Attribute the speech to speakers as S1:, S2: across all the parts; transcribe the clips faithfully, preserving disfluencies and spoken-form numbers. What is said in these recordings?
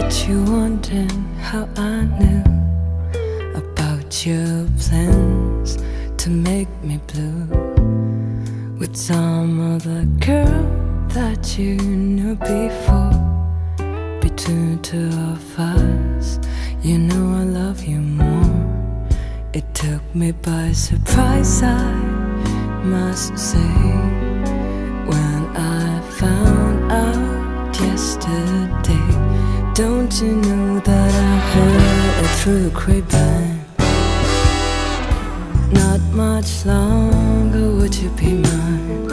S1: bet you wondering how I knew about your plans to make me blue with some other girl that you knew before. Between two of us, you know I love you more. It took me by surprise, I must say, when I found out yesterday. Don't you know that I heard it through the grapevine? Not much longer would you be mine.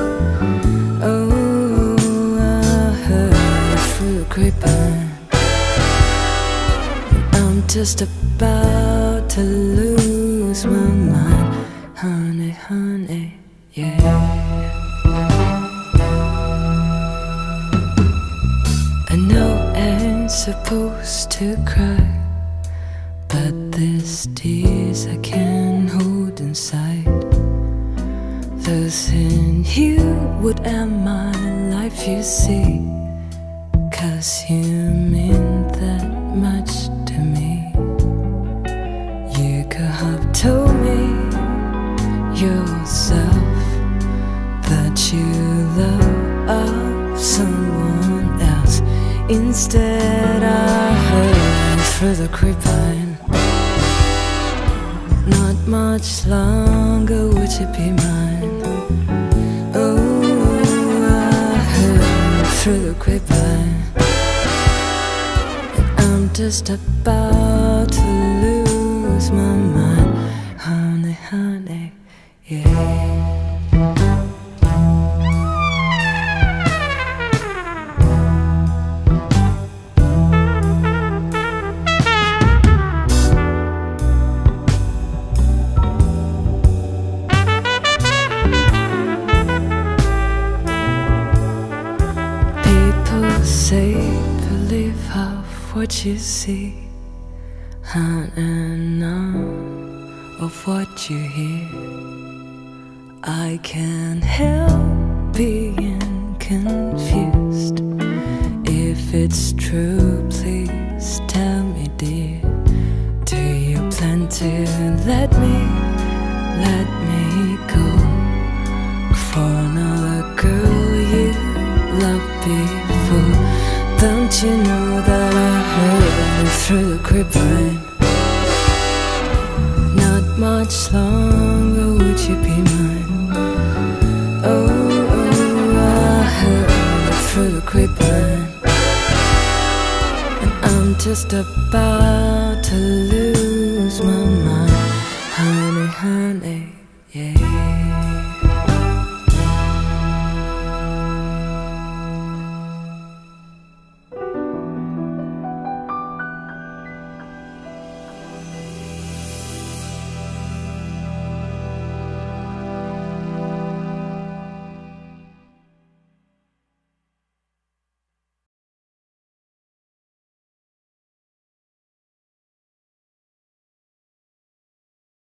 S1: Oh, I heard it through the grapevine. I'm just about to lose my mind, honey, honey, yeah. I know I ain't supposed to cry, but there's tears I can't hold inside. Losing you would end my life, you see, 'cause you mean that much to me. You could have told me yourself that you love someone else. Instead I heard through the grapevine. Not much longer would you be mine. Oh, I heard through the grapevine. And I'm just about to lose my mind, honey, honey, yeah. Say, believe half what you see, and none of what you hear. I can't help being confused. If it's true, please tell me, dear. Do you plan to let me, let me go for another girl you loved before? Don't you know that I heard it through the grapevine? Not much longer would you be mine. Oh, oh, I heard it through the grapevine. And I'm just about to lose